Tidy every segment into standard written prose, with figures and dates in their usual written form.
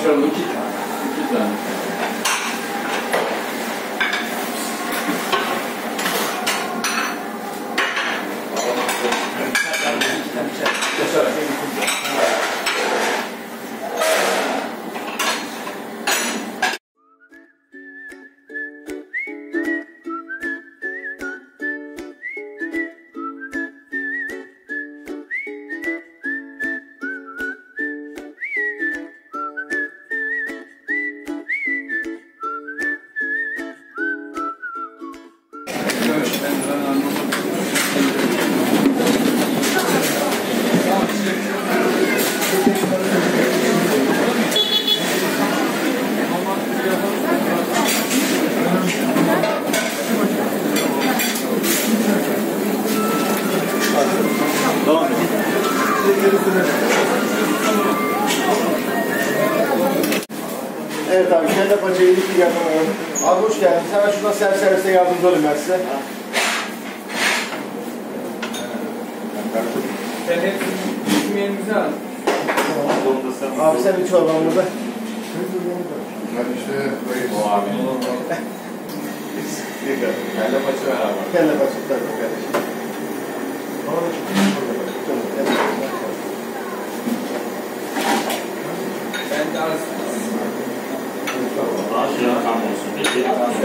Açalım 2 tane. 2 tane. Evet abi, kelle paçayı ilikli yapalım. Abi hoş geldiniz. Hemen şuradan servise yardımcı olayım ben size. Sen hep bizim yerimize al. Abi sen bir çorban burada. Ben işte O abi. Kelle paça ver abi. Kelle paça tabii kardeşim. Ben de az. Aşağı tam olsun. Peki.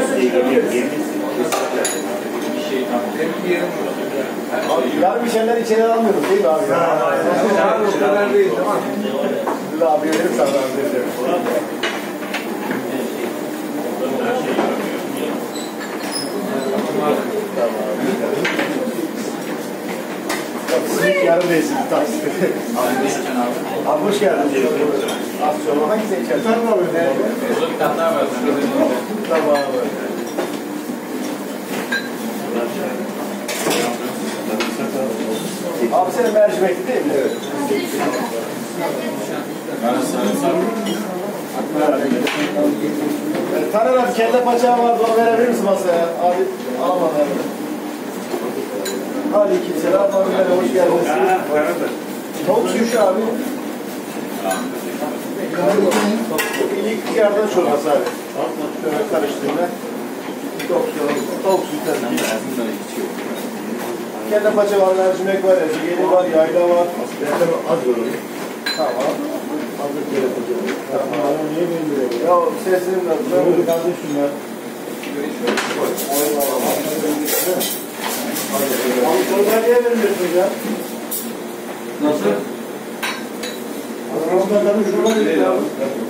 Bir şey tam. Benim yerim var. Yarın bir şeyler içeri almıyorduk değil mi abi? Yarın o kadar değil, tamam. Dur abi verim sana abi vereceğim. Sizin yarın değilsiniz taksite. Abi ne içeceksin abi? Abi hoş geldiniz. Az çorba hangisi içersin? Tamam abi. Bir tane daha var. Tamam abi. Abi senin mercimekli değil mi? Evet. Taner abi kelle paçağı vardı, onu verebilir misin masaya? Abi alma abi. Aleykümselam abi, hoş geldiniz. Tavuk suyu şu abi. İlik yerden çorbası abi. Şöyle karıştırma. Tavuk suyu tabii ki. Kelle paça var, mercimek var, ezgeli var, yayla var. Az olur. Tamam. Hazır kelle paça. Tamam. Niye bilmiyorum? Ya sesini de tutamıyorum kardeşim ya. Abi çorba niye vermiyorsunuz ya? Nasıl? Ramazan'dan şurada değil abi.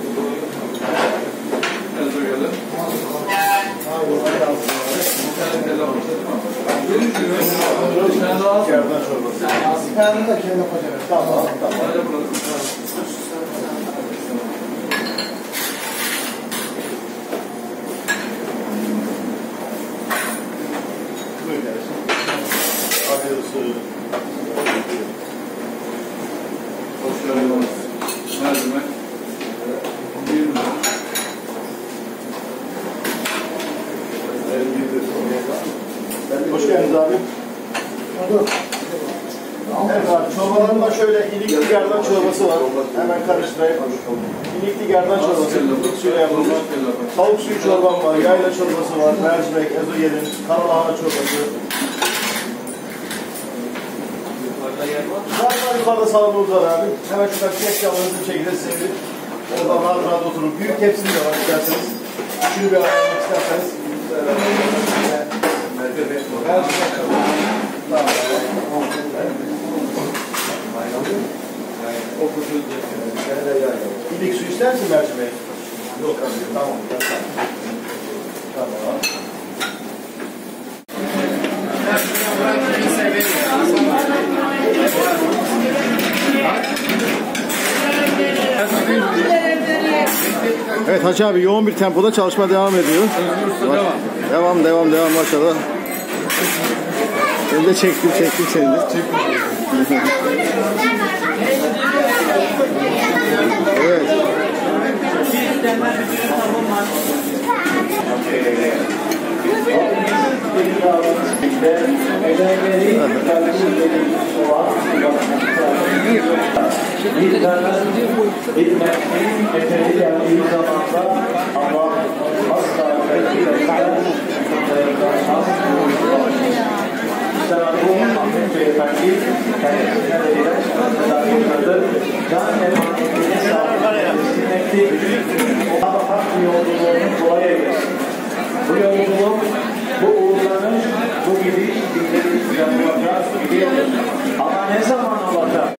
Biraz uyuyalım. Abi orada kalsın abi. Bir tane kelle paça değil mi? Bir tane daha al. Yerden çorbası. ben de kelle paça ver. Tamam, tamam. Hadi bulalım. Buyur kardeşim. Afiyet olsun. Hoş geldiniz. Mercimek. Bir numara. Hoş geldiniz abi. Evet abi, çorbalarında şöyle ilikli gerdan çorbası var. Hemen karıştırayım. İlikli gerdan çorbası, ilikli suyla yapılmış. Tavuk suyu çorbam var, yayla çorbası var, mercimek, ezogelin, karalahana çorbası. Zaten yukarıda salamımız var abi. Hemen şuradan kek yağlarınızı bir şekilde size bir oradan rahat rahat oturun. Büyük tepsimiz de var isterseniz. Üçünü bir ayarlamak isterseniz. İlik su ister misin mercimeği? Yok abi. Tamam. Tamam. Evet Hacı abi yoğun bir tempoda çalışma devam ediyor. Devam maşallah. Ben de çektim seni de. Evet. ve ödevleri takdirleri olan bizlerden hizmetinin efeli geldiği zamanda Allah asla beklemeden İşte bu Ahmet Beyefendi kendisine verilen takdirlerdir. Can emanetine sahip Allah'a hak yolculuğunu kolay eylesin. Bu yolculuk, bu uğurlanış, bu gidiş bizleri yapılacak, gidiyoruz. Ama ne zaman olacak?